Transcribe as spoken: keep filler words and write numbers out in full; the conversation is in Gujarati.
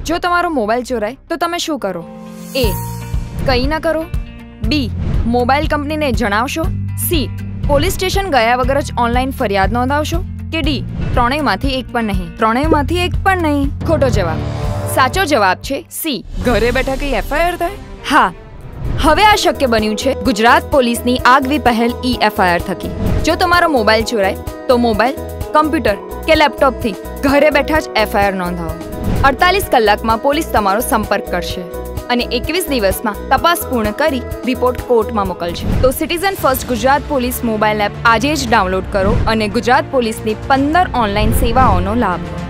જો તમારો મોબાઈલ ચોરાય તો તમે શું કરો? એ કંઈ ના કરો, બી મોબાઈલ કંપનીને જણાવશો, સી પોલીસ સ્ટેશન ગયા વગર જ ઓનલાઈન ફરિયાદ નોંધાવશો, કે ડી ત્રણેયમાંથી એક પણ નહીં? ત્રણેયમાંથી એક પણ નહીં ખોટો જવાબ. સાચો જવાબ છે સી, ઘરે બેઠા કઈ એફઆઈઆર થાય. હા, હવે આ શક્ય બન્યું છે ગુજરાત પોલીસની આગવી પહેલ ઈ એફઆઈઆર થકી. જો તમારો મોબાઈલ ચોરાય તો મોબાઈલ, કમ્પ્યુટર કે લેપટોપથી ઘરે બેઠા જ એફઆઈઆર નોંધાવો. અડતાલીસ કલાકમાં પોલીસ તમારો સંપર્ક કરશે અને એકવીસ દિવસમાં તપાસ પૂર્ણ કરી રિપોર્ટ કોર્ટમાં મોકલશે. તો citizen first Gujarat police mobile app આજે જ ડાઉનલોડ કરો અને ગુજરાત પોલીસની પંદર ઓનલાઈન સેવાઓનો લાભ લો.